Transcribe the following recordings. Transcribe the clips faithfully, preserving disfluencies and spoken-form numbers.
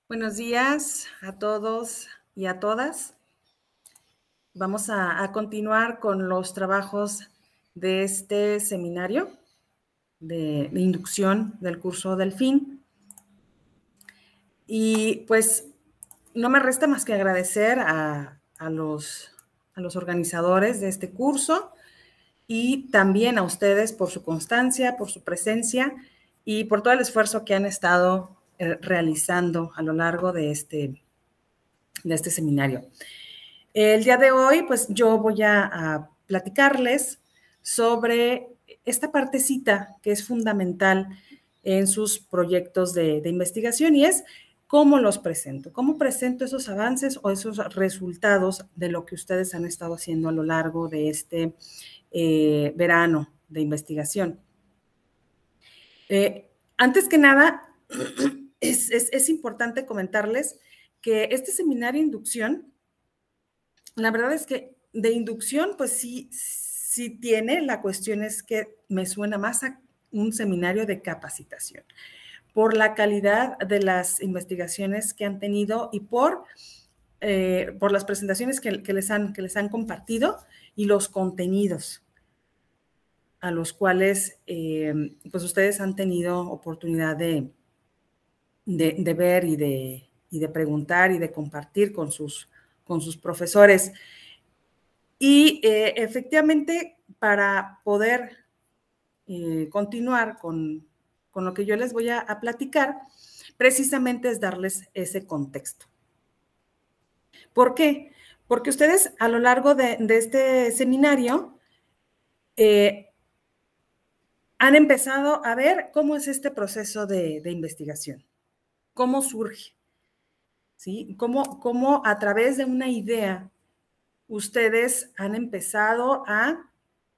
Buenos días a todos y a todas. Vamos a, a continuar con los trabajos de este seminario de, de inducción del curso Delfín. Y pues no me resta más que agradecer a, a, los, a los organizadores de este curso y también a ustedes por su constancia, por su presencia y por todo el esfuerzo que han estado eh, realizando a lo largo de este, de este seminario. El día de hoy, pues yo voy a, a platicarles sobre esta partecita que es fundamental en sus proyectos de, de investigación y es cómo los presento, cómo presento esos avances o esos resultados de lo que ustedes han estado haciendo a lo largo de este eh, verano de investigación. Eh, antes que nada, es, es, es importante comentarles que este seminario de inducción, la verdad es que de inducción, pues sí, sí tiene, la cuestión es que me suena más a un seminario de capacitación, por la calidad de las investigaciones que han tenido y por, eh, por las presentaciones que, que, les han, que les han compartido y los contenidos a los cuales eh, pues ustedes han tenido oportunidad de, de, de ver y de, y de preguntar y de compartir con sus, con sus profesores. Y eh, efectivamente, para poder eh, continuar con, con, lo que yo les voy a, a platicar, precisamente es darles ese contexto. ¿Por qué? Porque ustedes a lo largo de, de este seminario eh, han empezado a ver cómo es este proceso de, de investigación, cómo surge, ¿sí? Cómo, cómo a través de una idea ustedes han empezado a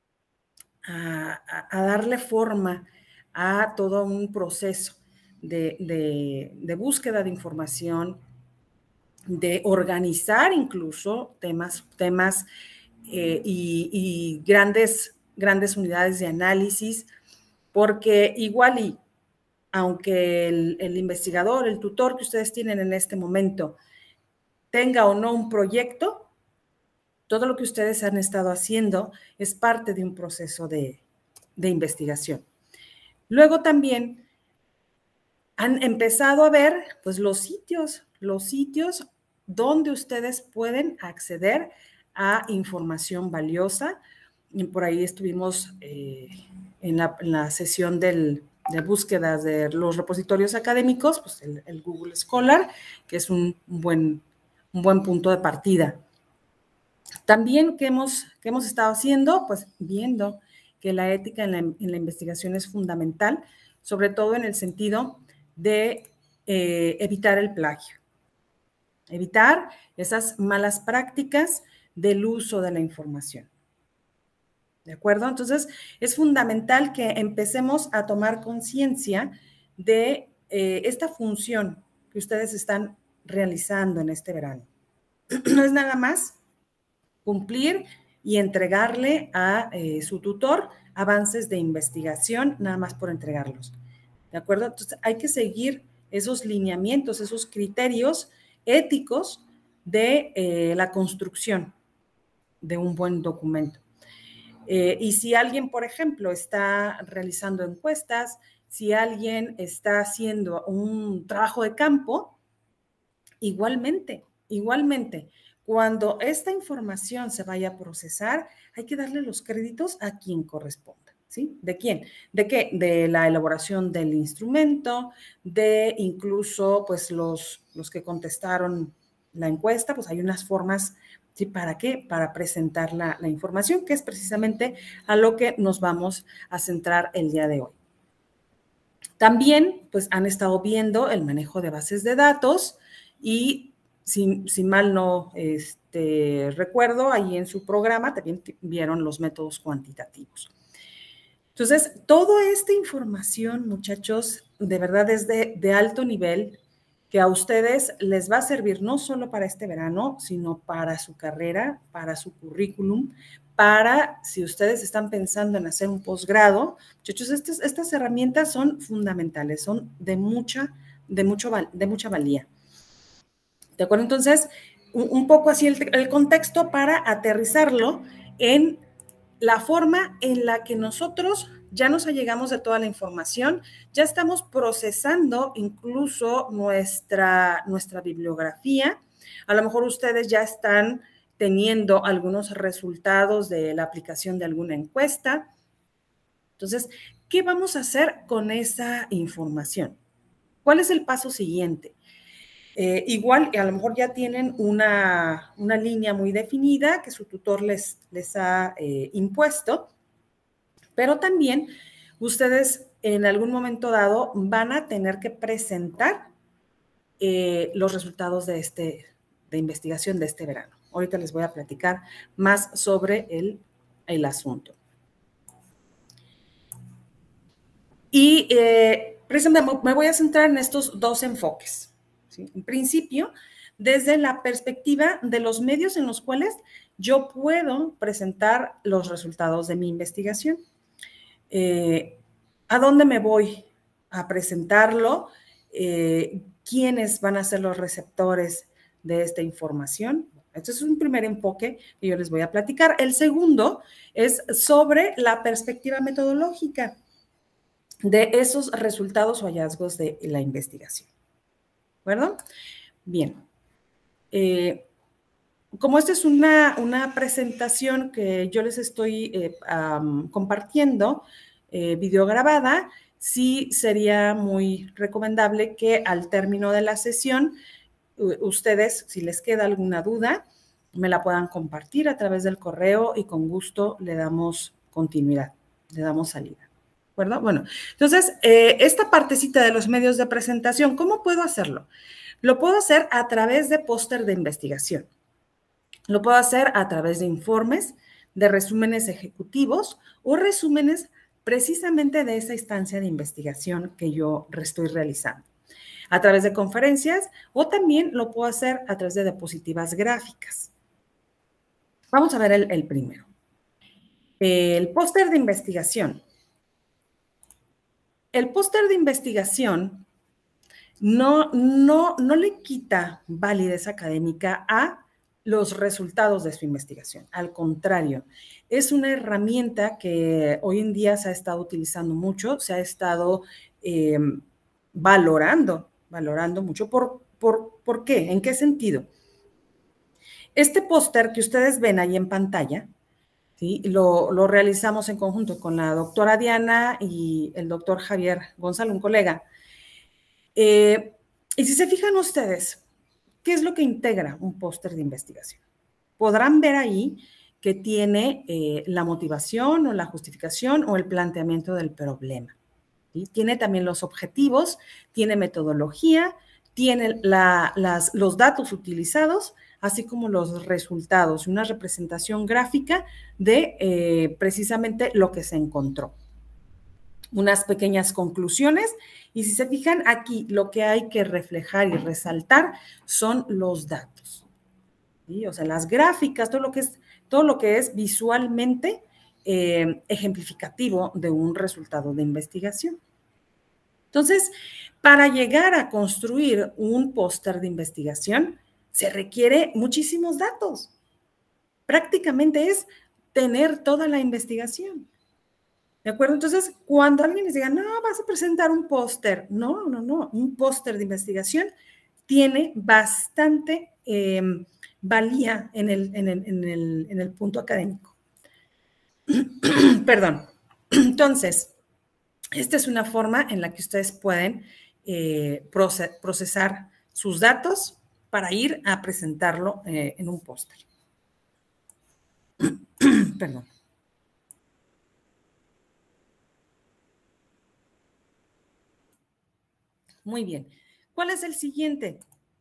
A, a, darle forma a todo un proceso de, de, de búsqueda de información, de organizar incluso temas, temas eh, y, y grandes, grandes unidades de análisis, porque igual y aunque el, el investigador, el tutor que ustedes tienen en este momento tenga o no un proyecto, todo lo que ustedes han estado haciendo es parte de un proceso de, de investigación. Luego también han empezado a ver pues los sitios, los sitios donde ustedes pueden acceder a información valiosa. Y por ahí estuvimos eh, en, la, en la sesión del, de búsquedas de los repositorios académicos, pues el, el Google Scholar, que es un, un, buen, un buen punto de partida. También, ¿qué hemos, qué hemos estado haciendo? Pues viendo que la ética en la, en la investigación es fundamental, sobre todo en el sentido de eh, evitar el plagio, evitar esas malas prácticas del uso de la información. ¿De acuerdo? Entonces, es fundamental que empecemos a tomar conciencia de eh, esta función que ustedes están realizando en este verano. No es nada más cumplir y entregarle a eh, su tutor avances de investigación, nada más por entregarlos. ¿De acuerdo? Entonces, hay que seguir esos lineamientos, esos criterios éticos de eh, la construcción de un buen documento. Eh, y si alguien, por ejemplo, está realizando encuestas, si alguien está haciendo un trabajo de campo, igualmente, igualmente, cuando esta información se vaya a procesar, hay que darle los créditos a quien corresponda, ¿sí? ¿De quién? ¿De qué? De la elaboración del instrumento, de incluso, pues, los, los que contestaron la encuesta, pues hay unas formas, ¿sí? ¿Para qué? Para presentar la, la información, que es precisamente a lo que nos vamos a centrar el día de hoy. También, pues, han estado viendo el manejo de bases de datos y si, si mal no este, recuerdo, ahí en su programa también vieron los métodos cuantitativos. Entonces, toda esta información, muchachos, de verdad es de, de alto nivel, que a ustedes les va a servir no solo para este verano, sino para su carrera, para su currículum, para si ustedes están pensando en hacer un posgrado. Muchachos, estas, estas herramientas son fundamentales, son de mucha, de mucho, de mucha valía. ¿De acuerdo? Entonces, un, un poco así el, el contexto para aterrizarlo en la forma en la que nosotros ya nos allegamos de toda la información, ya estamos procesando incluso nuestra, nuestra bibliografía. A lo mejor ustedes ya están teniendo algunos resultados de la aplicación de alguna encuesta. Entonces, ¿qué vamos a hacer con esa información? ¿Cuál es el paso siguiente? Eh, igual, a lo mejor ya tienen una, una línea muy definida que su tutor les, les ha eh, impuesto, pero también ustedes en algún momento dado van a tener que presentar eh, los resultados de, este, de investigación de este verano. Ahorita les voy a platicar más sobre el, el asunto. Y eh, precisamente me voy a centrar en estos dos enfoques. ¿Sí? En principio, desde la perspectiva de los medios en los cuales yo puedo presentar los resultados de mi investigación. Eh, ¿A dónde me voy a presentarlo? Eh, ¿Quiénes van a ser los receptores de esta información? Este es un primer enfoque que yo les voy a platicar. El segundo es sobre la perspectiva metodológica de esos resultados o hallazgos de la investigación. ¿De acuerdo? Bien. Eh, como esta es una, una presentación que yo les estoy eh, um, compartiendo, eh, videograbada, sí sería muy recomendable que al término de la sesión, ustedes, si les queda alguna duda, me la puedan compartir a través del correo y con gusto le damos continuidad, le damos salida. ¿De acuerdo? Bueno, entonces, eh, esta partecita de los medios de presentación, ¿cómo puedo hacerlo? Lo puedo hacer a través de póster de investigación. Lo puedo hacer a través de informes, de resúmenes ejecutivos o resúmenes precisamente de esa instancia de investigación que yo estoy realizando. A través de conferencias o también lo puedo hacer a través de diapositivas gráficas. Vamos a ver el, el primero. El póster de investigación. El póster de investigación no, no, no le quita validez académica a los resultados de su investigación. Al contrario, es una herramienta que hoy en día se ha estado utilizando mucho, se ha estado eh, valorando, valorando mucho. ¿Por, por, ¿Por qué? ¿En qué sentido? Este póster que ustedes ven ahí en pantalla, ¿sí? lo, lo realizamos en conjunto con la doctora Diana y el doctor Javier Gonzalo, un colega. Eh, y si se fijan ustedes, ¿qué es lo que integra un póster de investigación? Podrán ver ahí que tiene eh, la motivación o la justificación o el planteamiento del problema. ¿Sí? Tiene también los objetivos, tiene metodología, tiene la, las, los datos utilizados, así como los resultados, una representación gráfica de eh, precisamente lo que se encontró. Unas pequeñas conclusiones y si se fijan aquí, lo que hay que reflejar y resaltar son los datos. ¿Sí? O sea, las gráficas, todo lo que es, todo lo que es visualmente eh, ejemplificativo de un resultado de investigación. Entonces, para llegar a construir un póster de investigación, se requiere muchísimos datos. Prácticamente es tener toda la investigación. ¿De acuerdo? Entonces, cuando alguien les diga, no, vas a presentar un póster, no, no, no, un póster de investigación tiene bastante eh, valía en el, en, el, en, el, en el punto académico. Perdón. Entonces, esta es una forma en la que ustedes pueden eh, procesar sus datos para ir a presentarlo eh, en un póster. Perdón. Muy bien. ¿Cuál es el siguiente?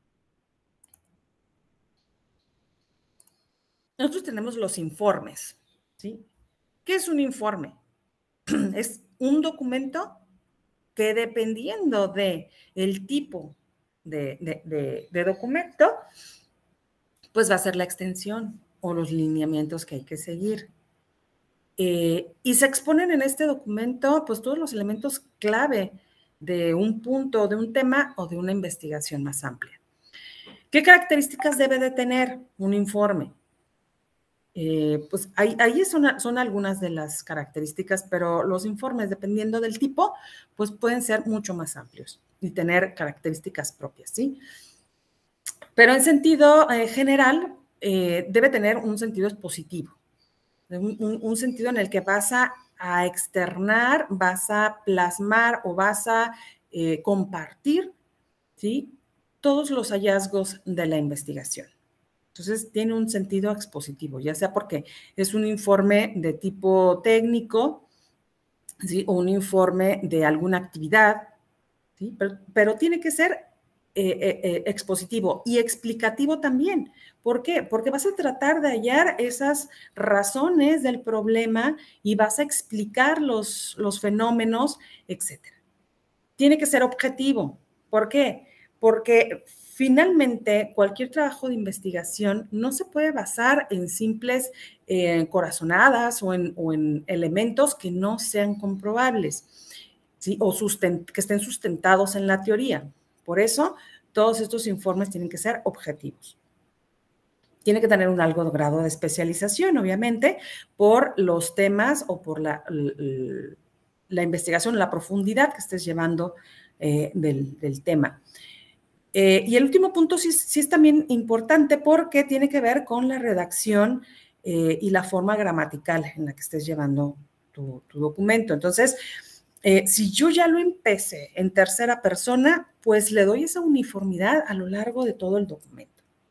Nosotros tenemos los informes, ¿sí? ¿Qué es un informe? Es un documento que dependiendo de el tipo de, de, de, de documento, pues va a ser la extensión o los lineamientos que hay que seguir. Eh, y se exponen en este documento, pues todos los elementos clave de un punto, de un tema o de una investigación más amplia. ¿Qué características debe de tener un informe? Eh, pues ahí, ahí son, son algunas de las características, pero los informes, dependiendo del tipo, pues pueden ser mucho más amplios y tener características propias, ¿sí? Pero en sentido eh, general, eh, debe tener un sentido expositivo, un, un, un sentido en el que vas a, a externar, vas a plasmar o vas a eh, compartir, ¿sí?, todos los hallazgos de la investigación. Entonces, tiene un sentido expositivo, ya sea porque es un informe de tipo técnico, ¿sí?, o un informe de alguna actividad, ¿sí?, pero, pero tiene que ser eh, eh, expositivo y explicativo también. ¿Por qué? Porque vas a tratar de hallar esas razones del problema y vas a explicar los, los fenómenos, etcétera. Tiene que ser objetivo. ¿Por qué? Porque finalmente cualquier trabajo de investigación no se puede basar en simples eh, corazonadas o en, o en elementos que no sean comprobables, ¿sí?, o sustent- que estén sustentados en la teoría. Por eso, todos estos informes tienen que ser objetivos. Tiene que tener un alto grado de especialización, obviamente, por los temas o por la, la, la investigación, la profundidad que estés llevando eh, del, del tema. Eh, y el último punto sí, sí es también importante porque tiene que ver con la redacción eh, y la forma gramatical en la que estés llevando tu, tu documento. Entonces, eh, si yo ya lo empecé en tercera persona, pues le doy esa uniformidad a lo largo de todo el documento.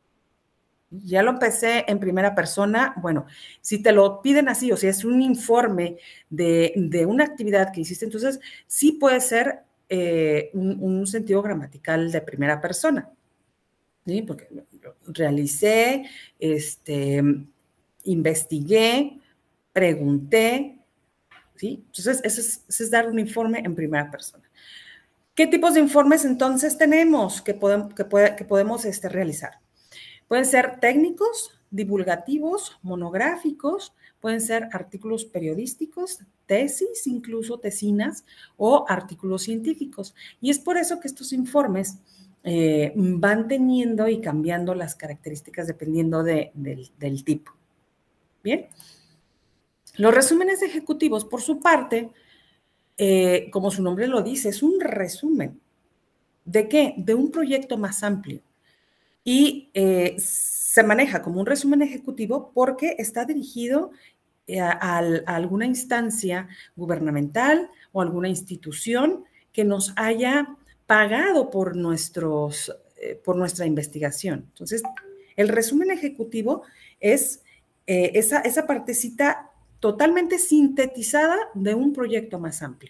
Ya lo empecé en primera persona, bueno, si te lo piden así, o sea, es un informe de, de una actividad que hiciste, entonces sí puede ser eh, un, un sentido gramatical de primera persona, ¿sí? Porque realicé, este, investigué, pregunté, ¿sí? Entonces, eso es, eso es dar un informe en primera persona. ¿Qué tipos de informes entonces tenemos que, podemos, que, puede, que podemos este, realizar? Pueden ser técnicos, divulgativos, monográficos, pueden ser artículos periodísticos, tesis, incluso tesinas o artículos científicos. Y es por eso que estos informes eh, van teniendo y cambiando las características dependiendo de, de, del tipo. Bien. Los resúmenes ejecutivos, por su parte, eh, como su nombre lo dice, es un resumen. ¿De qué? De un proyecto más amplio. Y eh, se maneja como un resumen ejecutivo porque está dirigido a, a, a alguna instancia gubernamental o alguna institución que nos haya pagado por, nuestros, eh, por nuestra investigación. Entonces, el resumen ejecutivo es eh, esa, esa partecita totalmente sintetizada de un proyecto más amplio.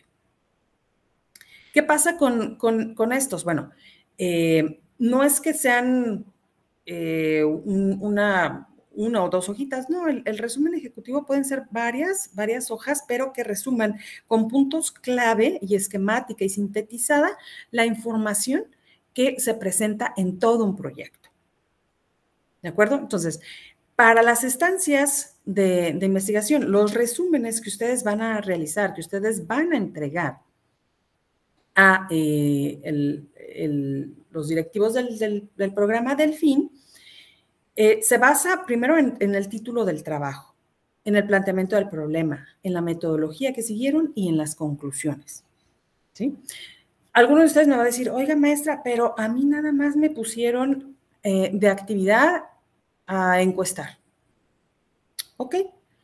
¿Qué pasa con, con, con estos? Bueno, eh, no es que sean eh, un, una, una o dos hojitas, no, el, el resumen ejecutivo pueden ser varias, varias hojas, pero que resuman con puntos clave y esquemática y sintetizada la información que se presenta en todo un proyecto. ¿De acuerdo? Entonces, para las estancias de, de investigación, los resúmenes que ustedes van a realizar, que ustedes van a entregar a eh, el, el, los directivos del, del, del programa Delfín, eh, se basa primero en, en el título del trabajo, en el planteamiento del problema, en la metodología que siguieron y en las conclusiones, ¿sí? Algunos de ustedes me va a decir, oiga, maestra, pero a mí nada más me pusieron eh, de actividad a encuestar. Ok.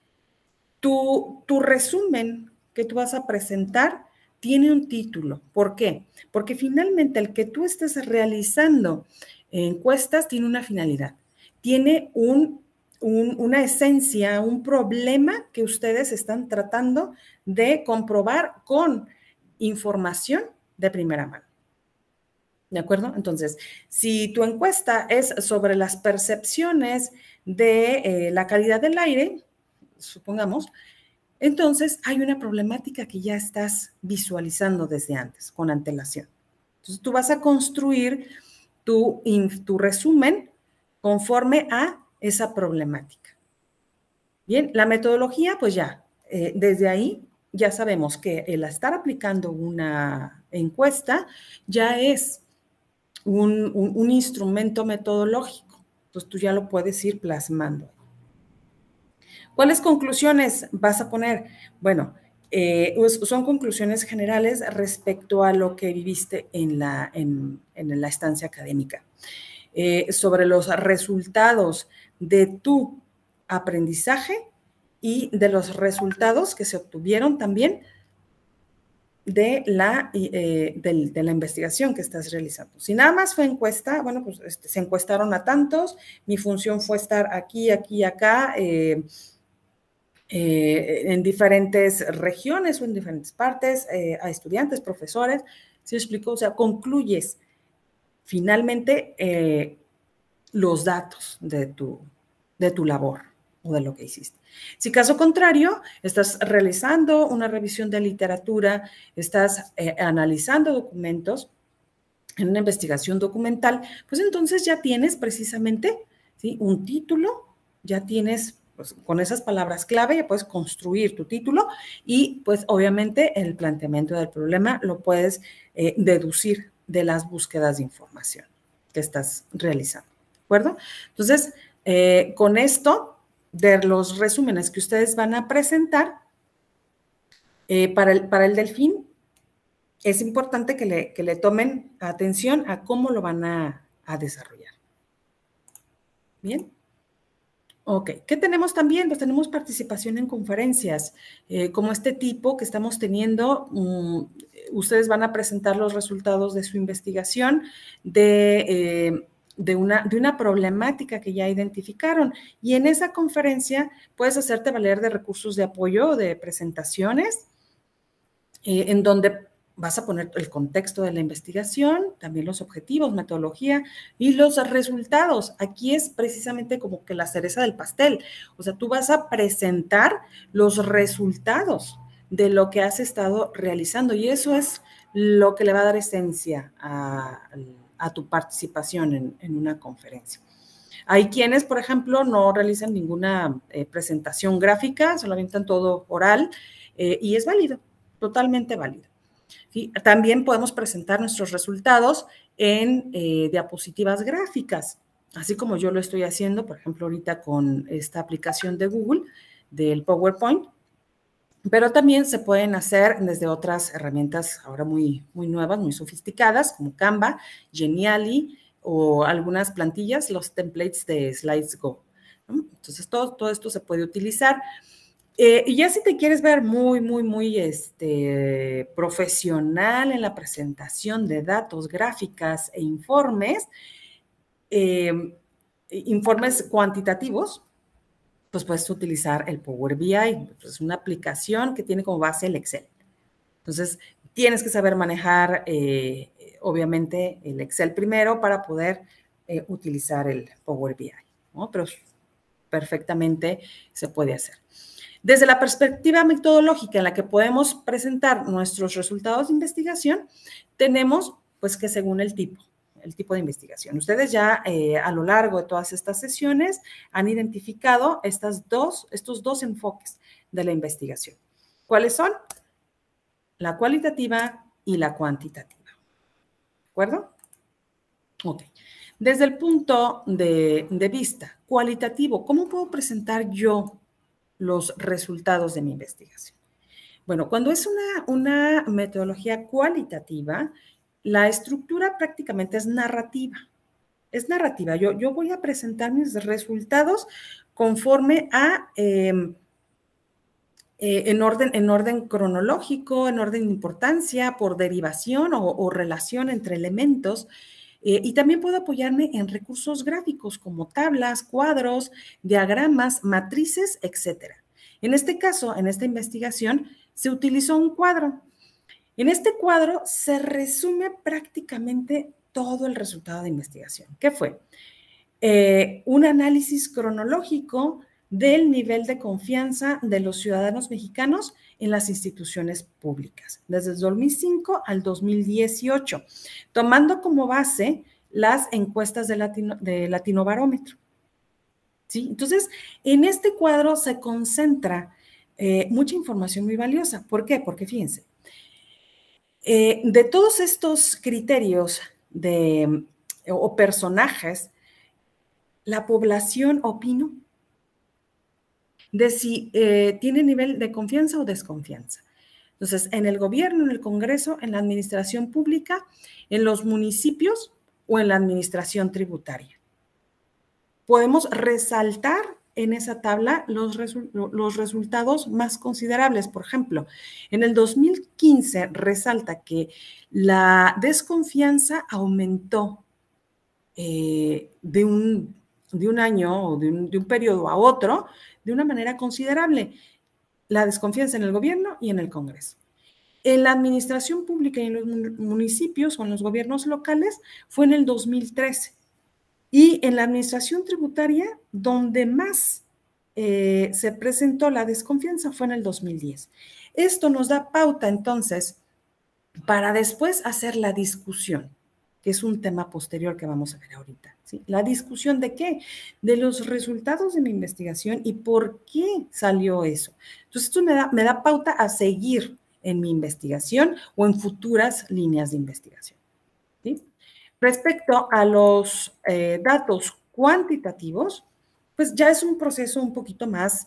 Tu, tu resumen que tú vas a presentar tiene un título. ¿Por qué? Porque finalmente el que tú estés realizando encuestas tiene una finalidad, tiene un, un, una esencia, un problema que ustedes están tratando de comprobar con información de primera mano. ¿De acuerdo? Entonces, si tu encuesta es sobre las percepciones de eh, la calidad del aire, supongamos, entonces hay una problemática que ya estás visualizando desde antes, con antelación. Entonces tú vas a construir tu, tu resumen conforme a esa problemática. Bien, la metodología, pues ya, eh, desde ahí ya sabemos que el estar aplicando una encuesta ya es un, un, un instrumento metodológico. Entonces tú ya lo puedes ir plasmando. ¿Cuáles conclusiones vas a poner? Bueno, eh, son conclusiones generales respecto a lo que viviste en la, en, en la estancia académica. Eh, sobre los resultados de tu aprendizaje y de los resultados que se obtuvieron también de la, eh, de, de la investigación que estás realizando. Si nada más fue encuesta, bueno, pues este, se encuestaron a tantos, mi función fue estar aquí, aquí, acá, eh, eh, en diferentes regiones o en diferentes partes, eh, a estudiantes, profesores, ¿sí explico? O sea, concluyes finalmente eh, los datos de tu, de tu labor o de lo que hiciste. Si caso contrario, estás realizando una revisión de literatura, estás eh, analizando documentos en una investigación documental, pues entonces ya tienes precisamente, ¿sí?, un título, ya tienes, pues, con esas palabras clave, ya puedes construir tu título y pues obviamente el planteamiento del problema lo puedes eh, deducir de las búsquedas de información que estás realizando, ¿de acuerdo? Entonces, eh, con esto, de los resúmenes que ustedes van a presentar, eh, para, el, para el Delfín, es importante que le, que le tomen atención a cómo lo van a, a desarrollar. ¿Bien? Ok. ¿Qué tenemos también? Pues tenemos participación en conferencias, eh, como este tipo que estamos teniendo. Um, ustedes van a presentar los resultados de su investigación de... Eh, De una, de una problemática que ya identificaron. Y en esa conferencia puedes hacerte valer de recursos de apoyo, de presentaciones, eh, en donde vas a poner el contexto de la investigación, también los objetivos, metodología y los resultados. Aquí es precisamente como que la cereza del pastel. O sea, tú vas a presentar los resultados de lo que has estado realizando y eso es lo que le va a dar esencia a, a tu participación en, en una conferencia. Hay quienes, por ejemplo, no realizan ninguna eh, presentación gráfica, se lo avientan todo oral eh, y es válido, totalmente válido. ¿Sí? También podemos presentar nuestros resultados en eh, diapositivas gráficas, así como yo lo estoy haciendo, por ejemplo, ahorita con esta aplicación de Google, del PowerPoint, pero también se pueden hacer desde otras herramientas ahora muy, muy nuevas, muy sofisticadas, como Canva, Geniali o algunas plantillas, los templates de SlidesGo, ¿no? Entonces, todo, todo esto se puede utilizar. Eh, y ya si te quieres ver muy, muy, muy este, profesional en la presentación de datos, gráficas e informes, eh, informes cuantitativos, pues puedes utilizar el Power B I, es una aplicación que tiene como base el Excel. Entonces, tienes que saber manejar, eh, obviamente, el Excel primero para poder eh, utilizar el Power B I, ¿no? Pero perfectamente se puede hacer. Desde la perspectiva metodológica en la que podemos presentar nuestros resultados de investigación, tenemos, pues, que según el tipo, el tipo de investigación. Ustedes ya eh, a lo largo de todas estas sesiones han identificado estas dos, estos dos enfoques de la investigación. ¿Cuáles son? La cualitativa y la cuantitativa. ¿De acuerdo? Ok. Desde el punto de, de vista cualitativo, ¿cómo puedo presentar yo los resultados de mi investigación? Bueno, cuando es una, una metodología cualitativa, la estructura prácticamente es narrativa. Es narrativa. Yo, yo voy a presentar mis resultados conforme a, eh, eh, en, orden, en orden cronológico, en orden de importancia, por derivación o, o relación entre elementos. Eh, y también puedo apoyarme en recursos gráficos como tablas, cuadros, diagramas, matrices, etcétera. En este caso, en esta investigación, se utilizó un cuadro. En este cuadro se resume prácticamente todo el resultado de investigación. ¿Qué fue? Eh, un análisis cronológico del nivel de confianza de los ciudadanos mexicanos en las instituciones públicas, desde el dos mil cinco al dos mil dieciocho, tomando como base las encuestas de, Latino, de Latinobarómetro. ¿Sí? Entonces, en este cuadro se concentra eh, mucha información muy valiosa. ¿Por qué? Porque fíjense, eh, de todos estos criterios de o personajes, la población opinó de si eh, tiene nivel de confianza o desconfianza. Entonces, en el gobierno, en el Congreso, en la administración pública, en los municipios o en la administración tributaria. Podemos resaltar en esa tabla los, resu los resultados más considerables. Por ejemplo, en el dos mil quince resalta que la desconfianza aumentó eh, de, un, de un año o de un, de un periodo a otro de una manera considerable. La desconfianza en el gobierno y en el Congreso. En la administración pública y en los municipios o en los gobiernos locales fue en el dos mil trece. Y en la administración tributaria, donde más eh, se presentó la desconfianza fue en el dos mil diez. Esto nos da pauta, entonces, para después hacer la discusión, que es un tema posterior que vamos a ver ahorita. ¿Sí? ¿La discusión de qué? De los resultados de mi investigación y por qué salió eso. Entonces, esto me da, me da pauta a seguir en mi investigación o en futuras líneas de investigación. ¿Sí? Respecto a los eh, datos cuantitativos, pues ya es un proceso un poquito más,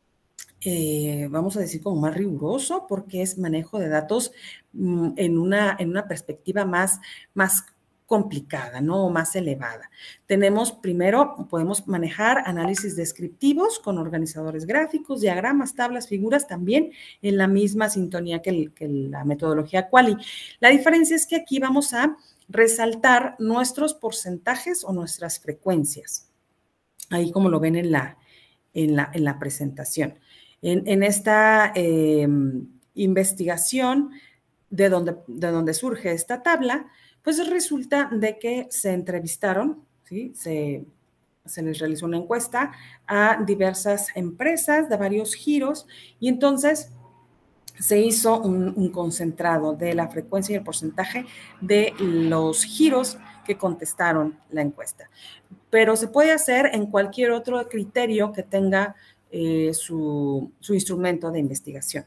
eh, vamos a decir, como más riguroso, porque es manejo de datos mm, en, una, en una perspectiva más, más complicada, ¿no? O más elevada. Tenemos primero, podemos manejar análisis descriptivos con organizadores gráficos, diagramas, tablas, figuras, también en la misma sintonía que, el, que la metodología Quali. La diferencia es que aquí vamos a resaltar nuestros porcentajes o nuestras frecuencias. Ahí como lo ven en la, en la, en la presentación. En, en esta eh, investigación de donde, de donde surge esta tabla, pues resulta de que se entrevistaron, ¿sí? Se, se les realizó una encuesta a diversas empresas de varios giros y entonces se hizo un, un concentrado de la frecuencia y el porcentaje de los giros que contestaron la encuesta. Pero se puede hacer en cualquier otro criterio que tenga eh, su, su instrumento de investigación.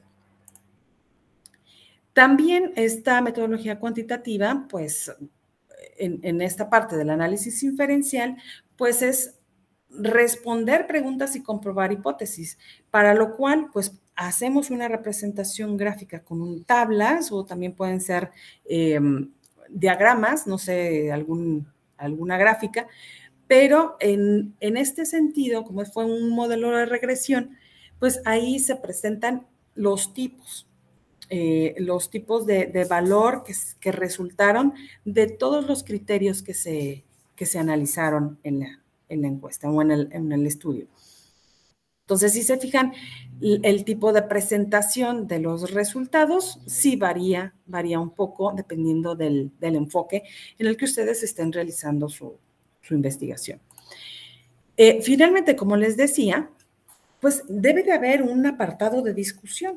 También esta metodología cuantitativa, pues en, en esta parte del análisis inferencial, pues es responder preguntas y comprobar hipótesis, para lo cual, pues hacemos una representación gráfica con un, tablas o también pueden ser eh, diagramas, no sé, algún, alguna gráfica, pero en, en este sentido, como fue un modelo de regresión, pues ahí se presentan los tipos. Eh, los tipos de, de valor que, que, resultaron de todos los criterios que se, que se analizaron en la, en la encuesta o en el, en el estudio. Entonces, si se fijan, el, el tipo de presentación de los resultados sí varía, varía un poco dependiendo del, del enfoque en el que ustedes estén realizando su, su investigación. Eh, finalmente, como les decía, pues debe de haber un apartado de discusión.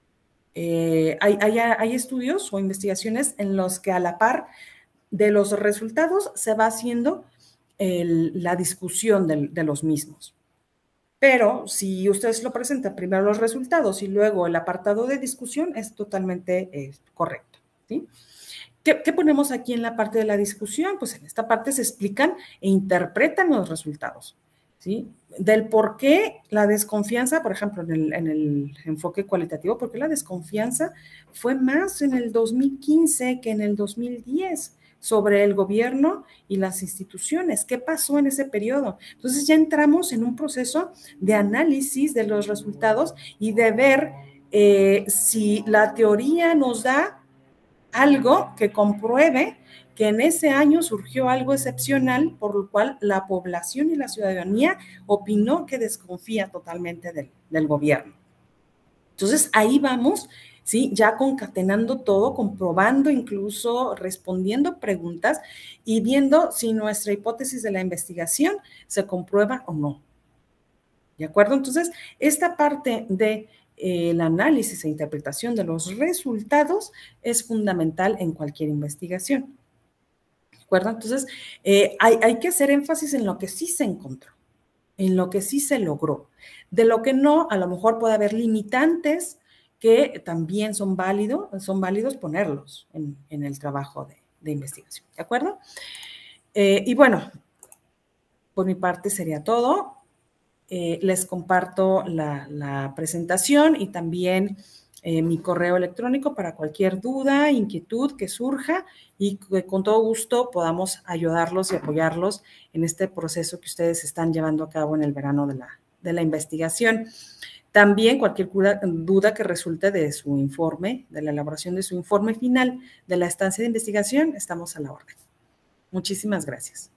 Eh, hay, hay, hay estudios o investigaciones en los que a la par de los resultados se va haciendo el, la discusión de, de los mismos. Pero si ustedes lo presentan primero los resultados y luego el apartado de discusión, es totalmente eh, correcto. ¿Sí? ¿Qué, ¿Qué ponemos aquí en la parte de la discusión? Pues en esta parte se explican e interpretan los resultados. ¿Sí? Del por qué la desconfianza, por ejemplo, en el, en el enfoque cualitativo, por qué la desconfianza fue más en el dos mil quince que en el dos mil diez sobre el gobierno y las instituciones. ¿Qué pasó en ese periodo? Entonces ya entramos en un proceso de análisis de los resultados y de ver eh, si la teoría nos da algo que compruebe que en ese año surgió algo excepcional, por lo cual la población y la ciudadanía opinó que desconfía totalmente del, del gobierno. Entonces, ahí vamos, ¿sí? Ya concatenando todo, comprobando incluso, respondiendo preguntas y viendo si nuestra hipótesis de la investigación se comprueba o no. ¿De acuerdo? Entonces, esta parte de el análisis e interpretación de los resultados es fundamental en cualquier investigación. ¿De acuerdo? Entonces, eh, hay, hay que hacer énfasis en lo que sí se encontró, en lo que sí se logró. De lo que no, a lo mejor puede haber limitantes que también son válidos, son válidos ponerlos en, en el trabajo de, de investigación. ¿De acuerdo? Eh, y bueno, por mi parte sería todo. Eh, les comparto la, la presentación y también eh, mi correo electrónico para cualquier duda, inquietud que surja y que con todo gusto podamos ayudarlos y apoyarlos en este proceso que ustedes están llevando a cabo en el verano de la, de la investigación. También cualquier duda que resulte de su informe, de la elaboración de su informe final de la estancia de investigación, estamos a la orden. Muchísimas gracias.